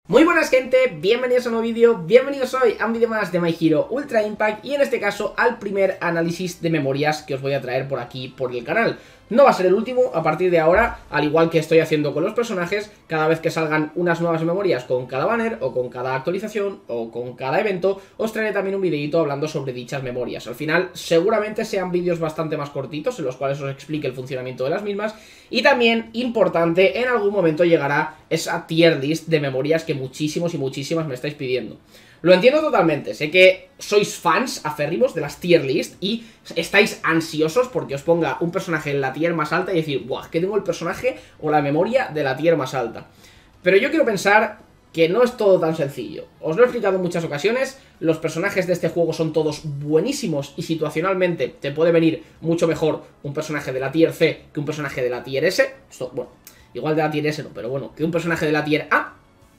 Muy buenas gente, bienvenidos a un nuevo vídeo, bienvenidos hoy a un vídeo más de My Hero Ultra Impact y en este caso al primer análisis de memorias que os voy a traer por aquí por el canal. No va a ser el último, a partir de ahora, al igual que estoy haciendo con los personajes, cada vez que salgan unas nuevas memorias con cada banner o con cada actualización o con cada evento, os traeré también un videito hablando sobre dichas memorias. Al final seguramente sean vídeos bastante más cortitos en los cuales os explique el funcionamiento de las mismas y también, importante, en algún momento llegará esa tier list de memorias que muchísimos y muchísimas me estáis pidiendo. Lo entiendo totalmente, sé que sois fans aférrimos de las tier list y estáis ansiosos porque os ponga un personaje en la tier más alta y decir, ¡buah! Que tengo el personaje o la memoria de la tier más alta. Pero yo quiero pensar que no es todo tan sencillo. Os lo he explicado en muchas ocasiones, los personajes de este juego son todos buenísimos y situacionalmente te puede venir mucho mejor un personaje de la tier C que un personaje de la tier S. Esto, bueno, igual de la tier S no, pero bueno, que un personaje de la tier A.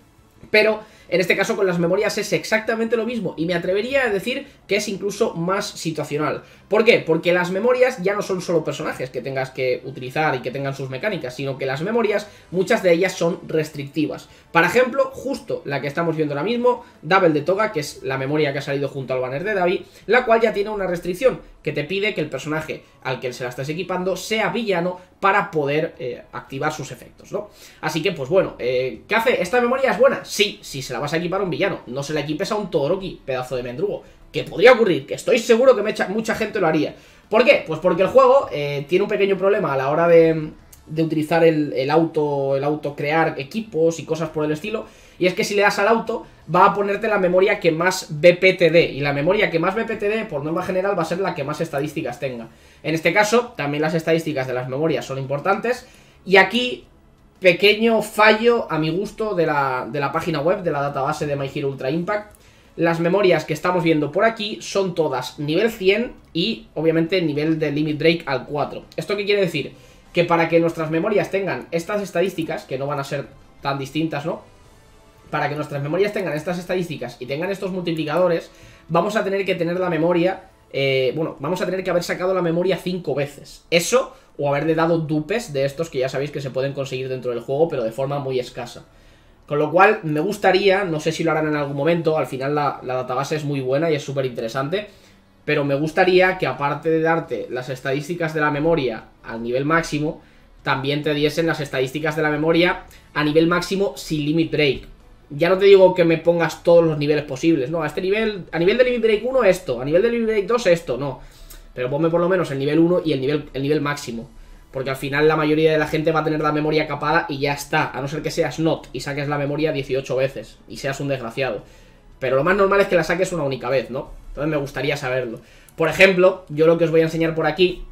Pero en este caso con las memorias es exactamente lo mismo y me atrevería a decir que es incluso más situacional. ¿Por qué? Porque las memorias ya no son solo personajes que tengas que utilizar y que tengan sus mecánicas, sino que las memorias, muchas de ellas son restrictivas. Por ejemplo, justo la que estamos viendo ahora mismo, Double de Toga, que es la memoria que ha salido junto al banner de Davi, la cual ya tiene una restricción que te pide que el personaje al que se la estés equipando sea villano para poder activar sus efectos, ¿no? Así que, pues bueno, ¿qué hace? ¿Esta memoria es buena? Sí, si se la vas a equipar a un villano. No se la equipes a un Todoroki, pedazo de mendrugo. Que podría ocurrir, que estoy seguro que mucha gente lo haría. ¿Por qué? Pues porque el juego tiene un pequeño problema a la hora de utilizar el auto crear equipos y cosas por el estilo. Y es que si le das al auto, va a ponerte la memoria que más BP te dé. Y la memoria que más BP te dé, por norma general, va a ser la que más estadísticas tenga. En este caso, también las estadísticas de las memorias son importantes. Y aquí, pequeño fallo a mi gusto de la página web, de la database de My Hero Ultra Impact. Las memorias que estamos viendo por aquí son todas nivel 100 y obviamente nivel de Limit Break al 4. ¿Esto qué quiere decir? Que para que nuestras memorias tengan estas estadísticas, que no van a ser tan distintas, ¿no? Para que nuestras memorias tengan estas estadísticas y tengan estos multiplicadores, vamos a tener que tener la memoria, bueno, vamos a tener que haber sacado la memoria 5 veces. Eso, o haberle dado dupes de estos que ya sabéis que se pueden conseguir dentro del juego, pero de forma muy escasa. Con lo cual, me gustaría, no sé si lo harán en algún momento, al final la database es muy buena y es súper interesante, pero me gustaría que aparte de darte las estadísticas de la memoria al nivel máximo, también te diesen las estadísticas de la memoria a nivel máximo sin Limit Break. Ya no te digo que me pongas todos los niveles posibles, no, a este nivel, a nivel de Limit Break 1 esto, a nivel de Limit Break 2 esto, no. Pero ponme por lo menos el nivel 1 y el nivel máximo. Porque al final la mayoría de la gente va a tener la memoria capada y ya está. A no ser que seas Not y saques la memoria 18 veces y seas un desgraciado. Pero lo más normal es que la saques una única vez, ¿no? Entonces me gustaría saberlo. Por ejemplo, yo lo que os voy a enseñar por aquí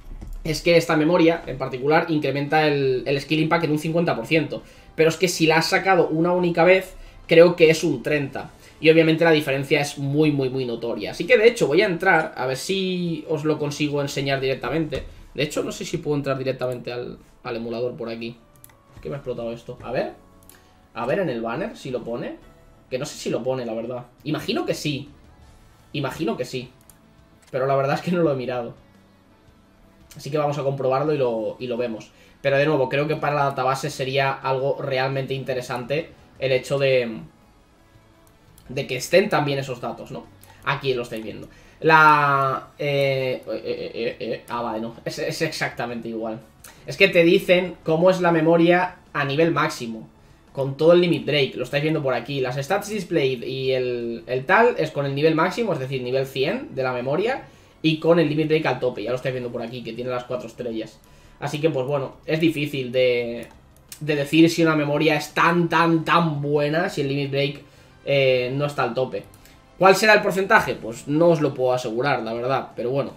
es que esta memoria, en particular, incrementa el Skill Impact en un 50%. Pero es que si la has sacado una única vez, creo que es un 30%. Y obviamente la diferencia es muy notoria. Así que de hecho voy a entrar, a ver si os lo consigo enseñar directamente. De hecho, no sé si puedo entrar directamente al emulador por aquí. Es que me ha explotado esto. A ver en el banner si lo pone. Que no sé si lo pone, la verdad. Imagino que sí. Imagino que sí. Pero la verdad es que no lo he mirado. Así que vamos a comprobarlo y lo vemos. Pero de nuevo, creo que para la database sería algo realmente interesante el hecho de que estén también esos datos, ¿no? Aquí lo estáis viendo. Vale, no, es exactamente igual. Es que te dicen cómo es la memoria a nivel máximo, con todo el Limit Break, lo estáis viendo por aquí. Las Stats Displayed y el tal es con el nivel máximo, es decir, nivel 100 de la memoria, y con el Limit Break al tope, ya lo estáis viendo por aquí, que tiene las 4 estrellas. Así que, pues bueno, es difícil de decir si una memoria es tan buena, si el Limit Break no está al tope. ¿Cuál será el porcentaje? Pues no os lo puedo asegurar, la verdad. Pero bueno,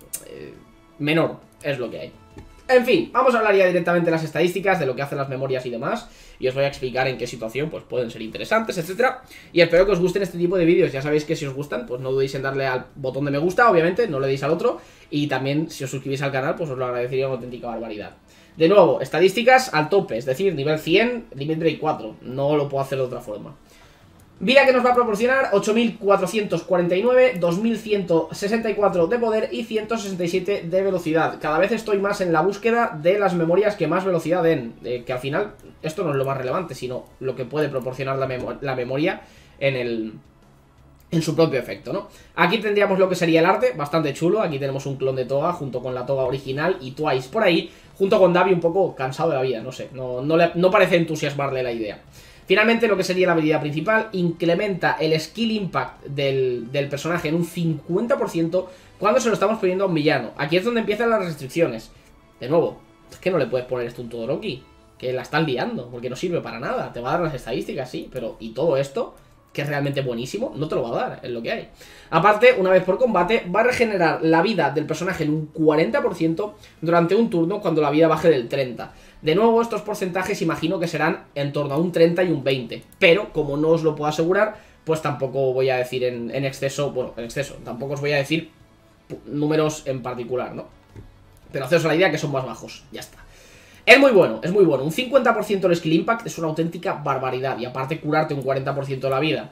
menor es lo que hay. En fin, vamos a hablar ya directamente de las estadísticas, de lo que hacen las memorias y demás. Y os voy a explicar en qué situación pues pueden ser interesantes, etcétera. Y espero que os gusten este tipo de vídeos. Ya sabéis que si os gustan, pues no dudéis en darle al botón de me gusta, obviamente, no le deis al otro. Y también, si os suscribís al canal, pues os lo agradecería una auténtica barbaridad. De nuevo, estadísticas al tope, es decir, nivel 100, Limit Break 4. No lo puedo hacer de otra forma. Vida que nos va a proporcionar 8449, 2164 de poder y 167 de velocidad. Cada vez estoy más en la búsqueda de las memorias que más velocidad den, que al final esto no es lo más relevante, sino lo que puede proporcionar la memoria en su propio efecto, ¿no? Aquí tendríamos lo que sería el arte, bastante chulo. Aquí tenemos un clon de Toga junto con la Toga original y Twice por ahí, junto con Davi un poco cansado de la vida, no sé, no parece entusiasmarle la idea. Finalmente, lo que sería la habilidad principal, incrementa el skill impact del personaje en un 50% cuando se lo estamos poniendo a un villano. Aquí es donde empiezan las restricciones. De nuevo, es que no le puedes poner esto a un Todoroki, que la están liando, porque no sirve para nada. Te va a dar las estadísticas, sí, pero ¿y todo esto? Que es realmente buenísimo, no te lo va a dar, es lo que hay. Aparte, una vez por combate, va a regenerar la vida del personaje en un 40% durante un turno cuando la vida baje del 30%. De nuevo, estos porcentajes imagino que serán en torno a un 30 y un 20, pero como no os lo puedo asegurar, pues tampoco voy a decir en exceso, bueno, en exceso, tampoco os voy a decir números en particular, ¿no? Pero haceos la idea que son más bajos, ya está. Es muy bueno, un 50% el skill impact es una auténtica barbaridad. Y aparte curarte un 40% de la vida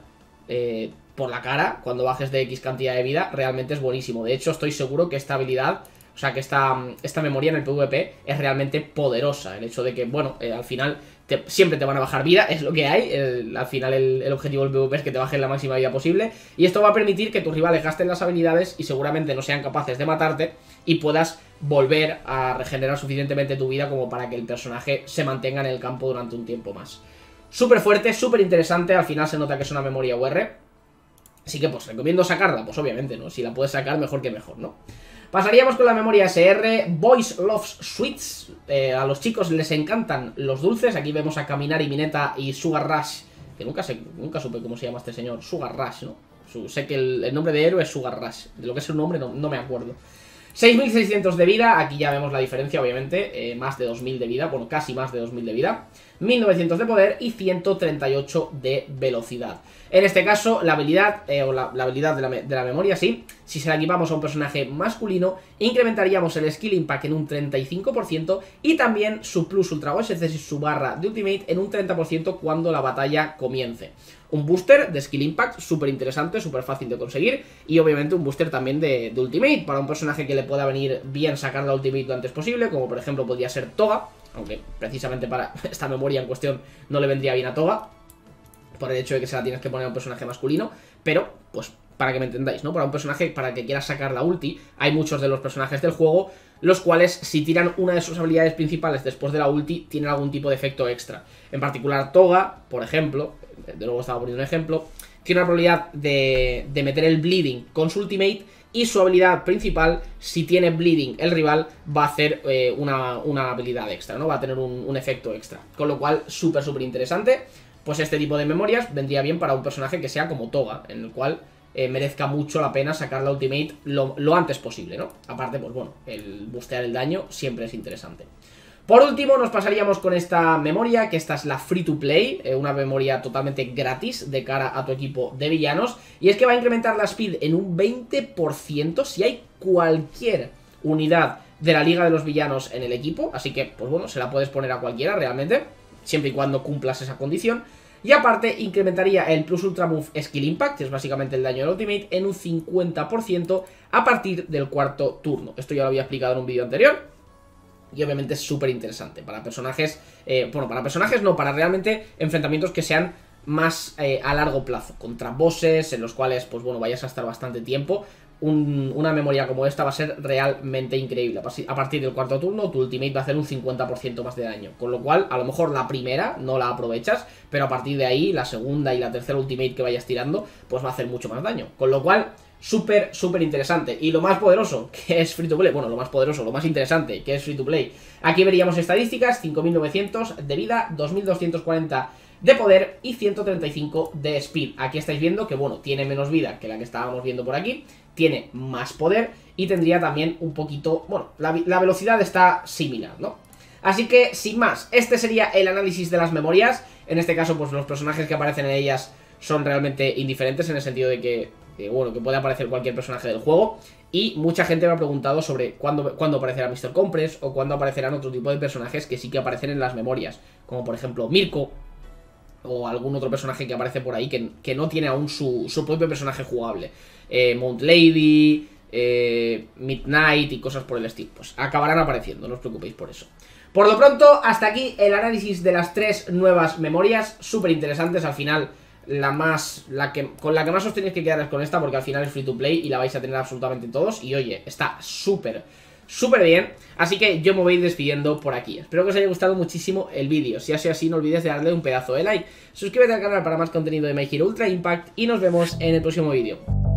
por la cara, cuando bajes de X cantidad de vida, realmente es buenísimo. De hecho, estoy seguro que esta habilidad, o sea, que esta memoria en el PvP es realmente poderosa. El hecho de que, bueno, al final siempre te van a bajar vida, es lo que hay. Al final el objetivo del PvP es que te bajen la máxima vida posible. Y esto va a permitir que tus rivales gasten las habilidades y seguramente no sean capaces de matarte y puedas volver a regenerar suficientemente tu vida como para que el personaje se mantenga en el campo durante un tiempo más. Súper fuerte, súper interesante. Al final se nota que es una memoria UR. Así que pues recomiendo sacarla, pues obviamente, ¿no? Si la puedes sacar, mejor que mejor, ¿no? Pasaríamos con la memoria SR, Boys Loves Sweets. A los chicos les encantan los dulces. Aquí vemos a Kaminari, Mineta y Sugar Rush, que nunca supe cómo se llama este señor. Sugar Rush, ¿no? Sé que el nombre de héroe es Sugar Rush. De lo que es el nombre no me acuerdo. 6600 de vida, aquí ya vemos la diferencia, obviamente, más de 2000 de vida, bueno, casi más de 2000 de vida, 1900 de poder y 138 de velocidad. En este caso, la habilidad, la habilidad de la memoria, sí, si se la equipamos a un personaje masculino, incrementaríamos el skill impact en un 35% y también su plus ultra es decir, su barra de ultimate en un 30% cuando la batalla comience. Un booster de skill impact súper interesante, súper fácil de conseguir. Y obviamente un booster también de ultimate para un personaje que le pueda venir bien sacar la ultimate lo antes posible, como por ejemplo podría ser Toga, aunque precisamente para esta memoria en cuestión no le vendría bien a Toga, por el hecho de que se la tienes que poner a un personaje masculino. Pero, pues, para que me entendáis, ¿no? Para un personaje, para que quieras sacar la ulti, hay muchos de los personajes del juego los cuales, si tiran una de sus habilidades principales después de la ulti, tienen algún tipo de efecto extra. En particular, Toga, por ejemplo, de nuevo estaba poniendo un ejemplo, tiene una probabilidad de meter el bleeding con su ultimate, y su habilidad principal, si tiene bleeding el rival, va a hacer una habilidad extra, ¿no? Va a tener un efecto extra. Con lo cual, súper interesante. Pues este tipo de memorias vendría bien para un personaje que sea como Toga, en el cual merezca mucho la pena sacar la ultimate lo antes posible, ¿no? Aparte, pues bueno, el bustear el daño siempre es interesante. Por último, nos pasaríamos con esta memoria, que esta es la Free to Play, una memoria totalmente gratis de cara a tu equipo de villanos, y es que va a incrementar la speed en un 20% si hay cualquier unidad de la Liga de los Villanos en el equipo, así que, pues bueno, se la puedes poner a cualquiera realmente, siempre y cuando cumplas esa condición. Y aparte, incrementaría el Plus Ultra Move Skill Impact, que es básicamente el daño del Ultimate, en un 50% a partir del cuarto turno. Esto ya lo había explicado en un vídeo anterior. Y obviamente es súper interesante para personajes, bueno, para personajes no, para realmente enfrentamientos que sean más a largo plazo, contra bosses en los cuales, pues bueno, vayas a estar bastante tiempo. Una memoria como esta va a ser realmente increíble. A partir del cuarto turno, tu ultimate va a hacer un 50% más de daño. Con lo cual, a lo mejor la primera no la aprovechas, pero a partir de ahí, la segunda y la tercera ultimate que vayas tirando, pues va a hacer mucho más daño. Con lo cual, súper interesante. Y lo más poderoso, que es free to play, bueno, lo más poderoso, lo más interesante, que es free to play. Aquí veríamos estadísticas: 5900 de vida, 2240 de poder y 135 de speed. Aquí estáis viendo que, bueno, tiene menos vida que la que estábamos viendo por aquí, tiene más poder y tendría también un poquito, bueno, la velocidad está similar, ¿no? Así que, sin más, este sería el análisis de las memorias. En este caso, pues los personajes que aparecen en ellas son realmente indiferentes, en el sentido de que bueno, que puede aparecer cualquier personaje del juego. Y mucha gente me ha preguntado sobre cuándo aparecerá Mr. Compress o cuándo aparecerán otro tipo de personajes que sí que aparecen en las memorias, como por ejemplo Mirko, o algún otro personaje que aparece por ahí que no tiene aún su propio personaje jugable. Mount Lady, Midnight y cosas por el estilo. Pues acabarán apareciendo, no os preocupéis por eso. Por lo pronto, hasta aquí el análisis de las 3 nuevas memorias, súper interesantes. Al final, con la que más os tenéis que quedar es con esta, porque al final es free to play y la vais a tener absolutamente todos. Y oye, está súper bien. Así que yo me voy a ir despidiendo por aquí. Espero que os haya gustado muchísimo el vídeo. Si ha sido así, no olvides de darle un pedazo de like. Suscríbete al canal para más contenido de My Hero Ultra Impact y nos vemos en el próximo vídeo.